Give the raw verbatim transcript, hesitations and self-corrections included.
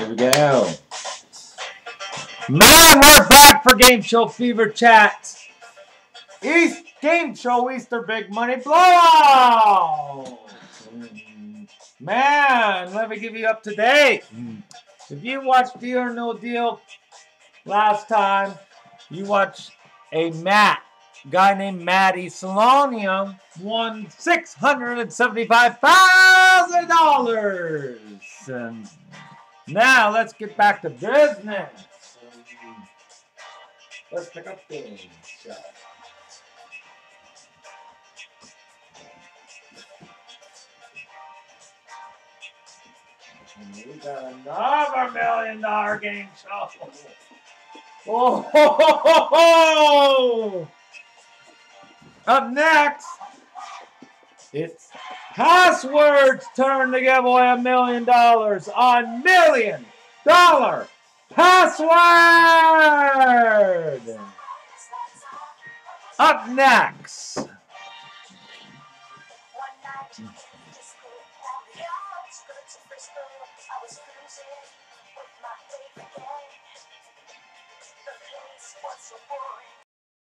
we go. Man, we're back for Game Show Fever Chat. East Game Show Easter Big Money Blowout. Man, let me give you up to date. If you watched Deal or No Deal last time, you watched a Matt, guy named Matty Salonium, won six hundred seventy-five thousand dollars. And now let's get back to business. Let's pick up games. And we got another million dollar game show. Oh, ho, ho, ho, ho. Up next, it's Password's turn to give away a million dollars on Million Dollar Password. Up next.